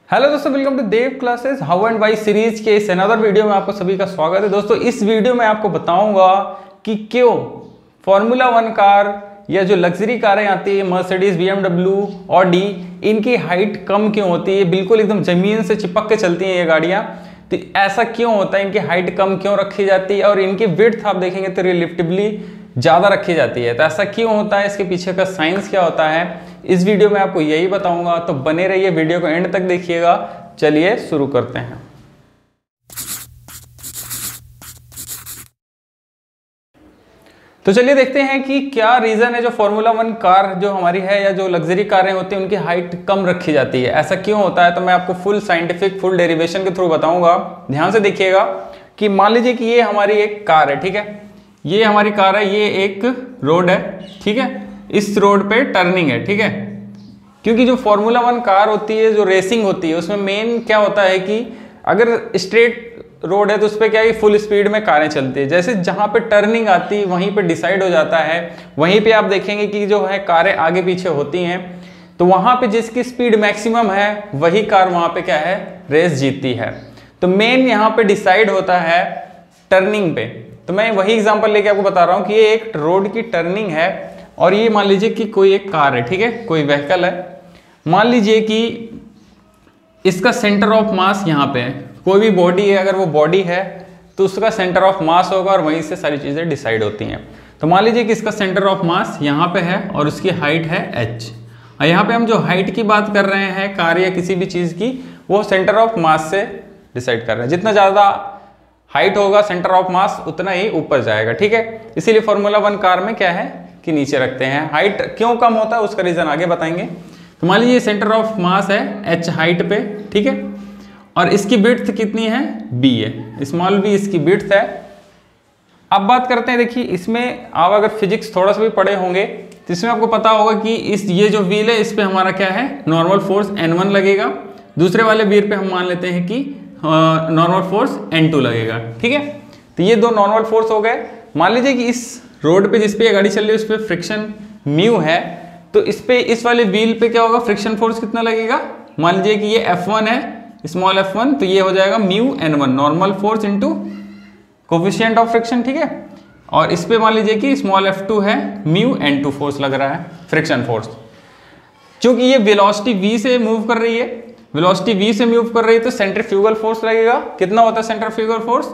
Hello दोस्तों, welcome to Dev classes how and why series के इस अनदर वीडियो में आपको सभी का स्वागत है। दोस्तों इस वीडियो में आपको बताऊंगा कि क्यों फॉर्मूला 1 कार या जो लग्जरी कारें आती है मर्सिडीज, बीएमडब्ल्यू, ऑडी, इनकी हाइट कम क्यों होती है। बिल्कुल एकदम जमीन से चिपक के चलती हैं ये गाड़ियां। तो ऐसा क्यों होता है, इनकी हाइट कम क्यों रखी जाती है और इनकी विड्थ आप देखेंगे तो रिलेटिवली ज़्यादा रखी जाती है। तो ऐसा क्यों होता है, इसके पीछे का साइंस क्या होता है, इस वीडियो में आपको यही बताऊंगा। तो बने रहिए, वीडियो को एंड तक देखिएगा। चलिए शुरू करते हैं। तो चलिए देखते हैं कि क्या रीजन है जो फॉर्मूला 1 कार जो हमारी है या जो लग्जरी कारें होती हैं उनकी हाइट कम रखी जाती है। ऐसा क्यों होता है तो मैं आपको फुल साइंटिफिक फुल डेरिवेशन के थ्रू बताऊंगा। ध्यान से देखिएगा कि मान लीजिए कि ये हमारी एक कार है, ठीक है, ये हमारी कार है, ये एक रोड है, ठीक है, इस रोड पे टर्निंग है, ठीक है। क्योंकि जो फॉर्मूला 1 कार होती है, जो रेसिंग होती है, उसमें मेन क्या होता है कि अगर स्ट्रेट रोड है तो उस पर क्या है, फुल स्पीड में कारें चलती है। जैसे जहां पे टर्निंग आती है वहीं पे डिसाइड हो जाता है, वहीं पे आप देखेंगे कि जो है कारें आगे पीछे होती हैं, तो वहां पे जिसकी स्पीड मैक्सिमम है वही कार वहां पे क्या है, रेस जीतती है। तो मेन यहाँ पे डिसाइड होता है टर्निंग पे। तो मैं वही एग्जांपल लेके आपको बता रहा हूँ कि ये एक रोड की टर्निंग है और ये मान लीजिए कि कोई एक कार है, ठीक है, कोई व्हीकल है। मान लीजिए कि इसका सेंटर ऑफ मास यहाँ पे है, कोई भी बॉडी है, अगर वो बॉडी है तो उसका सेंटर ऑफ मास होगा और वहीं से सारी चीज़ें डिसाइड होती हैं। तो मान लीजिए कि इसका सेंटर ऑफ मास यहाँ पे है और उसकी हाइट है h। और यहाँ पे हम जो हाइट की बात कर रहे हैं कार या किसी भी चीज़ की, वो सेंटर ऑफ मास से डिसाइड कर रहे हैं। जितना ज़्यादा हाइट होगा सेंटर ऑफ मास उतना ही ऊपर जाएगा, ठीक है। इसीलिए फॉर्मूला 1 कार में क्या है कि नीचे रखते हैं। हाइट क्यों कम होता है उसका रीजन आगे बताएंगे। तो मान लीजिए सेंटर ऑफ मास है h हाइट पे, ठीक है, और इसकी विड्थ कितनी है, b है, स्मॉल b इसकी विड्थ है। अब बात करते हैं, देखिए इसमें आप अगर फिजिक्स थोड़ा सा भी पढ़े होंगे तो इसमें आपको पता होगा कि ये जो व्हील है इस पे हमारा क्या है, नॉर्मल फोर्स N1 लगेगा। दूसरे वाले व्हील पे हम मान लेते हैं कि नॉर्मल फोर्स N2 लगेगा, ठीक है। तो ये दो नॉर्मल फोर्स हो गए। मान लीजिए कि इस रोड पे जिस पे ये गाड़ी चल रही है उस पे फ्रिक्शन म्यू है, तो इस पे इस वाले व्हील पे क्या होगा, फ्रिक्शन फोर्स कितना लगेगा। मान लीजिए कि ये F1 है, स्मॉल f1, तो ये हो जाएगा mu N1, normal force into coefficient of friction, ठीक है। और इस पे मान लीजिए कि स्मॉल f2 है, म्यू N2 फोर्स लग रहा है, फ्रिक्शन फोर्स। क्योंकि ये वेलोसिटी v से मूव कर रही है, वेलोसिटी v से मूव कर रही है तो सेंट्रीफ्यूगल फोर्स लगेगा। कितना होता है सेंट्रीफ्यूगल फोर्स,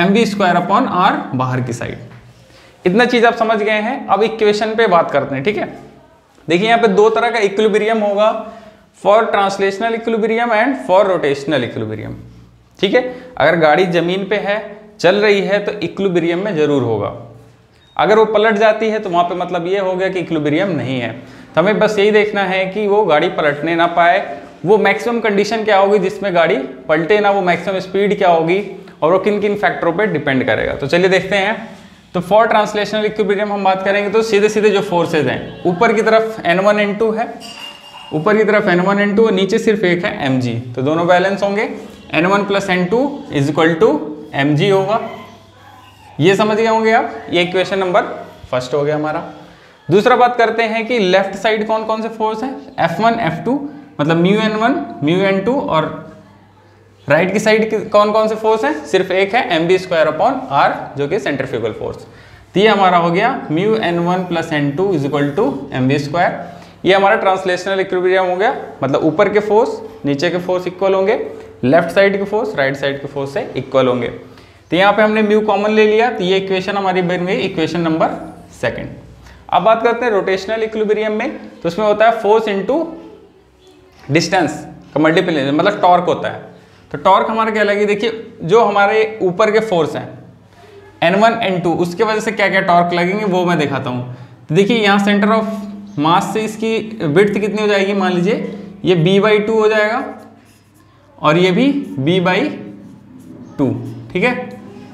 mv²/r बाहर की साइड। इतना चीज आप समझ गए हैं। अब इक्वेशन पे बात करते हैं, ठीक है। देखिए यहाँ पे दो तरह का इक्विलिब्रियम होगा, for translational equilibrium and for rotational equilibrium, ठीक है। अगर गाड़ी जमीन पे है, चल रही है, तो इक्विलिब्रियम में जरूर होगा। अगर वो पलट जाती है तो वहां पे मतलब ये हो गया कि इक्विलिब्रियम नहीं है। तो हमें बस यही देखना है कि वो गाड़ी पलटने ना पाए, वो मैक्सिमम कंडीशन क्या होगी जिसमें गाड़ी पलटे ना, वो मैक्सिमम स्पीड क्या होगी और वो किन किन फैक्टरों पर डिपेंड करेगा। तो चलिए देखते हैं। तो फॉर ट्रांसलेशनल इक्विलिब्रियम हम बात करेंगे तो सीधे सीधे जो फोर्सेज हैं, ऊपर की तरफ N1 N2 है, ऊपर की तरफ N1 N2, नीचे सिर्फ एक है mg, तो दोनों बैलेंस होंगे। N1 + N2 = mg होगा। ये समझ गए होंगे आप, ये इक्वेशन नंबर फर्स्ट हो गया हमारा। दूसरा बात करते हैं कि लेफ्ट साइड कौन कौन से फोर्स हैं, F1 F2 मतलब म्यू N1 म्यू N2, और राइट की साइड कौन कौन से फोर्स हैं, सिर्फ एक है mv²/r जो कि सेंट्रीफ्यूगल फोर्स। तो ये हमारा हो गया म्यू N1 + N2 = mv²। ये हमारा ट्रांसलेशनल इक्विलिब्रियम हो गया, मतलब ऊपर के फोर्स नीचे के फोर्स इक्वल होंगे, लेफ्ट साइड के फोर्स राइट साइड के फोर्स से इक्वल होंगे। तो यहाँ पे हमने म्यू कॉमन ले लिया, तो ये इक्वेशन हमारी बन गई इक्वेशन नंबर 2। अब बात करते हैं रोटेशनल इक्विलिब्रियम में, तो उसमें होता है फोर्स इंटू डिस्टेंस का मल्टीप्लिकेशन, मतलब टॉर्क होता है। तो टॉर्क हमारा क्या लगी, देखिए जो हमारे ऊपर के फोर्स हैं N1 N2, उसके वजह से क्या क्या टॉर्क लगेंगे वो मैं दिखाता हूँ। तो देखिए यहाँ सेंटर ऑफ मास से इसकी विड्थ कितनी हो जाएगी, मान लीजिए ये b/2 हो जाएगा और ये भी b/2, ठीक है।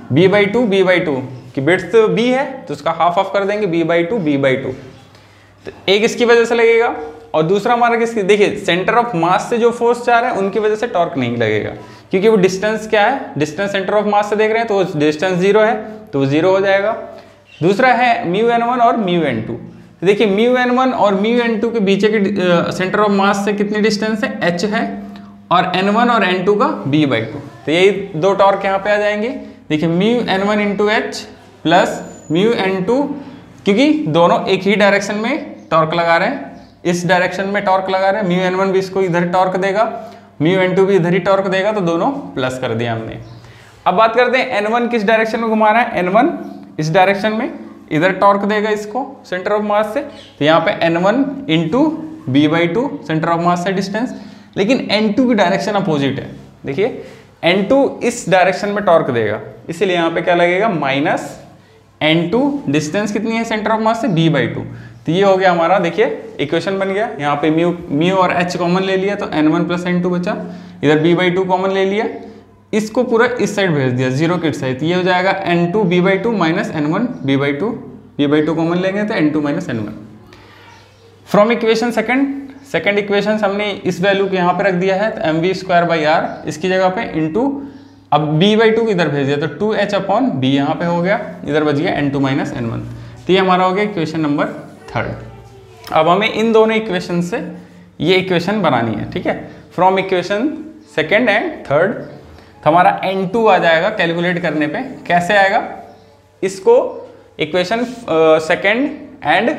b/2 की विड्थ b है तो उसका हाफ ऑफ कर देंगे, b/2। तो एक इसकी वजह से लगेगा और दूसरा हमारा किसकी, देखिए सेंटर ऑफ मास से जो फोर्स जा रहे हैं उनकी वजह से टॉर्क नहीं लगेगा, क्योंकि वो डिस्टेंस क्या है, डिस्टेंस सेंटर ऑफ मास से देख रहे हैं तो वो डिस्टेंस 0 है तो वो 0 हो जाएगा। दूसरा है म्यू N1 और म्यू N2। तो देखिए म्यू N1 और म्यू N2 के बीच के सेंटर ऑफ मास से कितनी डिस्टेंस है, h है, और N1 और N2 का b/2। तो यही दो टॉर्क यहाँ पे आ जाएंगे। देखिए mu N1 into H plus mu N2, क्योंकि दोनों एक ही डायरेक्शन में टॉर्क लगा रहे हैं, इस डायरेक्शन में टॉर्क लगा रहे हैं, म्यू N1 भी इसको इधर टॉर्क देगा, म्यू N2 भी इधर ही टॉर्क देगा, तो दोनों प्लस कर दिया हमने। अब बात करते हैं N1 किस डायरेक्शन में घुमा रहा है। N1 इस डायरेक्शन में, इधर टॉर्क देगा इसको सेंटर ऑफ मास से, तो यहाँ पे N1 into b/2 centre of mass से डिस्टेंस। लेकिन N2 की डायरेक्शन अपोजिट है। देखिए N2 इस डायरेक्शन में टॉर्क देगा, इसीलिए यहाँ पे क्या लगेगा माइनस N2, डिस्टेंस कितनी है सेंटर ऑफ मास से b/2। तो ये हो गया हमारा, देखिए इक्वेशन बन गया। यहाँ पे म्यू और h कॉमन ले लिया तो N1 प्लस N2 बचा, इधर b/2 कॉमन ले लिया, इसको पूरा इस साइड भेज दिया, जीरो की साइड। ये हो जाएगा N2 b/2 minus N1 b/2 common लेंगे तो N2 minus N1। From equation second equation हमने इस वैल्यू को यहाँ पे रख दिया है, तो mv²/r इसकी जगह पे इंटू, अब b/2 को इधर भेज दिया तो 2h/b यहाँ पे हो गया, इधर बच गया N2 माइनस N1। तो ये हमारा हो गया इक्वेशन नंबर 3। अब हमें इन दोनों इक्वेशन से ये इक्वेशन बनानी है, ठीक है। From equation second and third, तो हमारा N2 आ जाएगा कैलकुलेट करने पे। कैसे आएगा, इसको इक्वेशन सेकंड एंड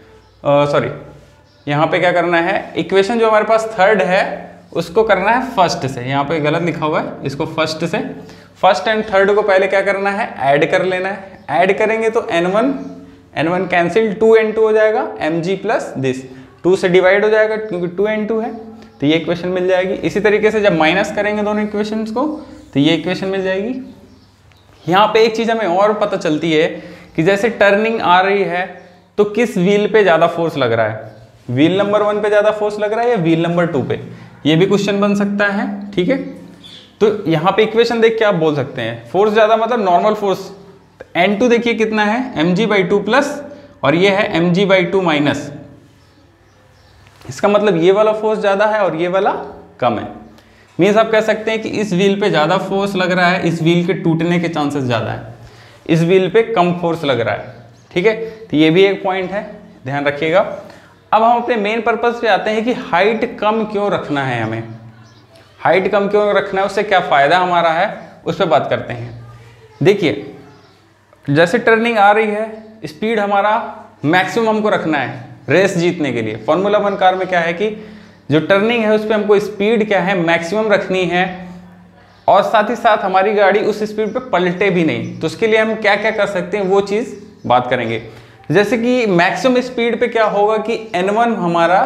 यहाँ पे क्या करना है, इक्वेशन जो हमारे पास थर्ड है उसको करना है फर्स्ट से। यहाँ पे गलत लिखा हुआ है, इसको फर्स्ट से, फर्स्ट एंड थर्ड को पहले क्या करना है, ऐड कर लेना है। ऐड करेंगे तो N1 कैंसिल, 2N2 हो जाएगा, mg प्लस दिस 2 से डिवाइड हो जाएगा क्योंकि 2N2 है, तो ये इक्वेशन मिल जाएगी। इसी तरीके से जब माइनस करेंगे दोनों इक्वेशंस को तो ये इक्वेशन मिल जाएगी। यहाँ पे एक चीज़ हमें और पता चलती है कि जैसे टर्निंग आ रही है तो किस व्हील पे ज़्यादा फोर्स लग रहा है, व्हील नंबर 1 पे ज़्यादा फोर्स लग रहा है या व्हील नंबर 2 पे, ये भी क्वेश्चन बन सकता है, ठीक है। तो यहाँ पे इक्वेशन देख के आप बोल सकते हैं फोर्स ज़्यादा मतलब नॉर्मल फोर्स। N2 देखिए कितना है, mg/2 प्लस, और ये है mg/2 माइनस। इसका मतलब ये वाला फोर्स ज़्यादा है और ये वाला कम है। मीन्स आप कह सकते हैं कि इस व्हील पे ज़्यादा फोर्स लग रहा है, इस व्हील के टूटने के चांसेस ज़्यादा है, इस व्हील पे कम फोर्स लग रहा है, ठीक है। तो ये भी एक पॉइंट है, ध्यान रखिएगा। अब हम अपने मेन पर्पस पे आते हैं कि हाइट कम क्यों रखना है, हमें हाइट कम क्यों रखना है, उससे क्या फ़ायदा हमारा है, उस पर बात करते हैं। देखिए जैसे टर्निंग आ रही है, स्पीड हमारा मैक्सिमम हमको रखना है रेस जीतने के लिए। फॉर्मूला 1 कार में क्या है कि जो टर्निंग है उस पर हमको स्पीड क्या है, मैक्सिमम रखनी है, और साथ ही साथ हमारी गाड़ी उस स्पीड पे पलटे भी नहीं। तो उसके लिए हम क्या क्या कर सकते हैं वो चीज़ बात करेंगे। जैसे कि मैक्सिमम स्पीड पे क्या होगा कि N1 हमारा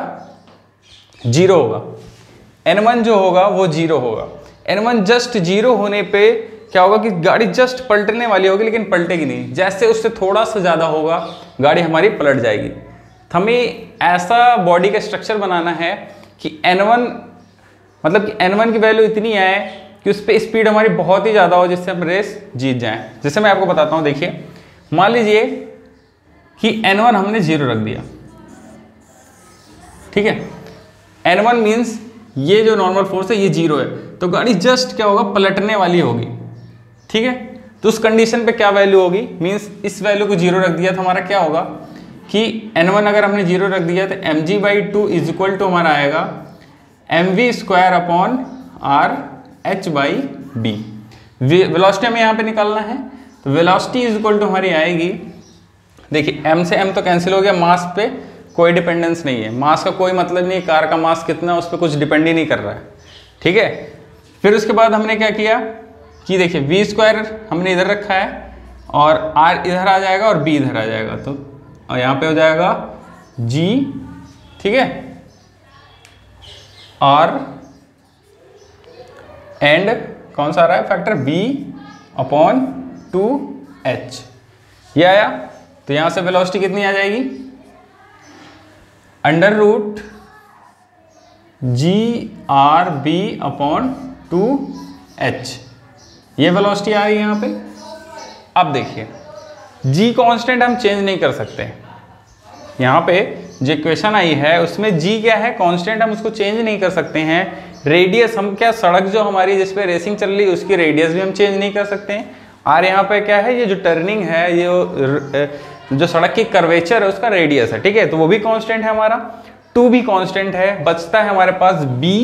0 होगा, N1 जो होगा वो 0 होगा। N1 जस्ट 0 होने पे क्या होगा कि गाड़ी जस्ट पलटने वाली होगी लेकिन पलटेगी नहीं, जैसे उससे थोड़ा सा ज़्यादा होगा गाड़ी हमारी पलट जाएगी। तो हमें ऐसा बॉडी का स्ट्रक्चर बनाना है कि N1 मतलब कि N1 की वैल्यू इतनी आए कि उस पर स्पीड हमारी बहुत ही ज़्यादा हो, जिससे हम रेस जीत जाएं। जैसे मैं आपको बताता हूँ, देखिए मान लीजिए कि N1 हमने 0 रख दिया, ठीक है। N1 मीन्स ये जो नॉर्मल फोर्स है ये 0 है, तो गाड़ी जस्ट क्या होगा, पलटने वाली होगी, ठीक है। तो उस कंडीशन पे क्या वैल्यू होगी, मीन्स इस वैल्यू को 0 रख दिया तो हमारा क्या होगा कि N1 अगर हमने 0 रख दिया तो mg/2 इज इक्वल टू हमारा आएगा mv²/r/h/b। वेलोसिटी हमें यहाँ पे निकालना है, तो वेलोसिटी इज इक्वल टू हमारी आएगी, देखिए m से m तो कैंसिल हो गया, मास पे कोई डिपेंडेंस नहीं है, मास का कोई मतलब नहीं, कार का मास कितना है उस पर कुछ डिपेंड ही नहीं कर रहा है, ठीक है। फिर उसके बाद हमने क्या किया कि देखिए v² हमने इधर रखा है और r इधर आ जाएगा और b इधर आ जाएगा, तो और यहाँ पे हो जाएगा g, ठीक है, और एंड कौन सा आ रहा है फैक्टर b/2h, ये आया। तो यहाँ से वेलोसिटी कितनी आ जाएगी, √GRB/2h, ये वेलोसिटी आ रही है यहाँ पे। अब देखिए g कांस्टेंट हम चेंज नहीं कर सकते, यहाँ पे जो इक्वेशन आई है उसमें g क्या है, कांस्टेंट, हम उसको चेंज नहीं कर सकते हैं। रेडियस हम क्या, सड़क जो हमारी जिस पे रेसिंग चल रही है उसकी रेडियस भी हम चेंज नहीं कर सकते हैं। और यहाँ पे क्या है, ये जो टर्निंग है, ये जो सड़क की कर्वेचर है उसका रेडियस है, ठीक है, तो वो भी कांस्टेंट है हमारा। 2 भी कांस्टेंट है, बचता है हमारे पास b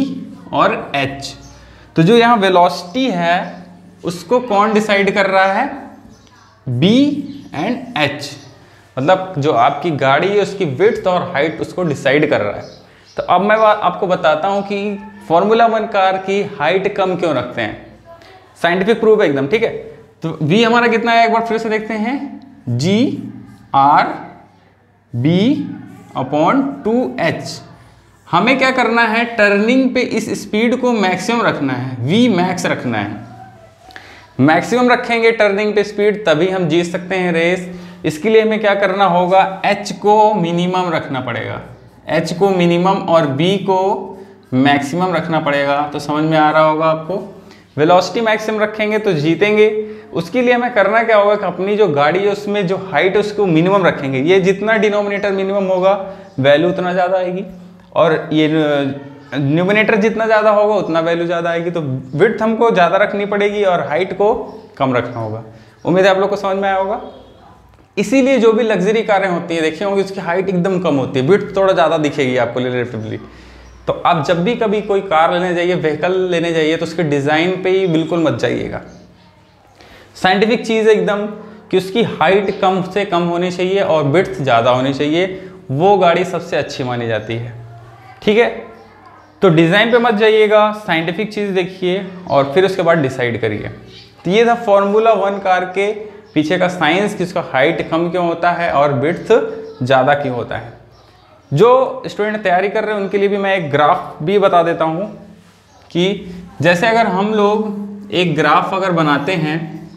और h। तो जो यहाँ वेलोसिटी है उसको कौन डिसाइड कर रहा है? b and h। मतलब जो आपकी गाड़ी है उसकी विड्थ और हाइट उसको डिसाइड कर रहा है। तो अब मैं आपको बताता हूँ कि फॉर्मूला 1 कार की हाइट कम क्यों रखते हैं। साइंटिफिक प्रूफ है एकदम, ठीक है। तो v हमारा कितना है, एक बार फिर से देखते हैं, g r b upon 2h। हमें क्या करना है, टर्निंग पे इस स्पीड को मैक्सिमम रखना है, v मैक्स रखना है। मैक्सिमम रखेंगे टर्निंग पे स्पीड तभी हम जीत सकते हैं रेस। इसके लिए हमें क्या करना होगा, h को मिनिमम रखना पड़ेगा, h को मिनिमम और b को मैक्सिमम रखना पड़ेगा। तो समझ में आ रहा होगा आपको, वेलोसिटी मैक्सिमम रखेंगे तो जीतेंगे। उसके लिए हमें करना क्या होगा कि अपनी जो गाड़ी है उसमें जो हाइट है उसको मिनिमम रखेंगे। ये जितना डिनोमिनेटर मिनिमम होगा वैल्यू उतना ज़्यादा आएगी, और ये न्यूमिनेटर जितना ज़्यादा होगा उतना वैल्यू ज़्यादा आएगी। तो विड्थ हमको ज़्यादा रखनी पड़ेगी और हाइट को कम रखना होगा। उम्मीद है आप लोग को समझ में आया होगा। इसीलिए जो भी लग्जरी कारें होती हैं देखी होंगी उसकी हाइट एकदम कम होती है, विड्थ थोड़ा ज़्यादा दिखेगी आपको रिलेटिवली। तो आप जब भी कभी कोई कार लेने जाइए, व्हीकल लेने जाइए, तो उसके डिज़ाइन पे ही बिल्कुल मत जाइएगा। साइंटिफिक चीज़ है एकदम कि उसकी हाइट कम से कम होनी चाहिए और विड्थ ज़्यादा होनी चाहिए, वो गाड़ी सबसे अच्छी मानी जाती है, ठीक है। तो डिज़ाइन पे मत जाइएगा, साइंटिफिक चीज़ देखिए और फिर उसके बाद डिसाइड करिए। तो ये था फॉर्मूला 1 कार के पीछे का साइंस कि उसका हाइट कम क्यों होता है और विड्थ ज़्यादा क्यों होता है। जो स्टूडेंट तैयारी कर रहे हैं उनके लिए भी मैं एक ग्राफ भी बता देता हूँ कि जैसे अगर हम लोग एक ग्राफ अगर बनाते हैं,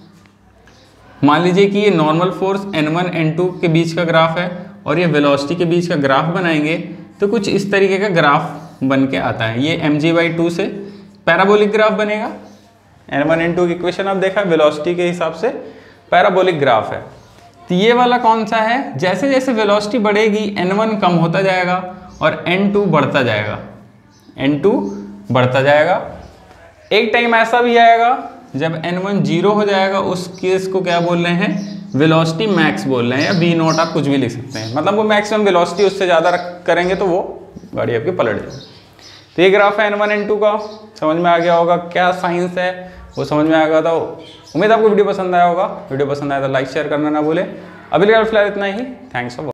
मान लीजिए कि ये नॉर्मल फोर्स N1 N2 के बीच का ग्राफ है और ये वेलोसिटी के बीच का ग्राफ बनाएंगे तो कुछ इस तरीके का ग्राफ बन के आता है। ये mg/2 से पैराबोलिक ग्राफ बनेगा। N1 N2 की इक्वेशन आप देखा, वेलोसिटी के हिसाब से पैराबोलिक ग्राफ है। तो ये वाला कौन सा है, जैसे जैसे वेलोसिटी बढ़ेगी N1 कम होता जाएगा और N2 बढ़ता जाएगा, N2 बढ़ता जाएगा। एक टाइम ऐसा भी आएगा जब N1 0 हो जाएगा, उस केस को क्या बोल रहे हैं, वेलोसिटी मैक्स बोल रहे हैं, या v0 आप कुछ भी लिख सकते हैं। मतलब वो मैक्सिमम वेलोसिटी उससे ज़्यादा करेंगे तो वो गाड़ी आपकी पलट जाएगी। तो ये ग्राफ है N1 N2 का, समझ में आ गया होगा क्या साइंस है वो समझ में आ गया। तो उम्मीद आपको वीडियो पसंद आया होगा। वीडियो पसंद आया तो लाइक शेयर करना ना भूले। अभी फिलहाल इतना ही, थैंक्स फॉर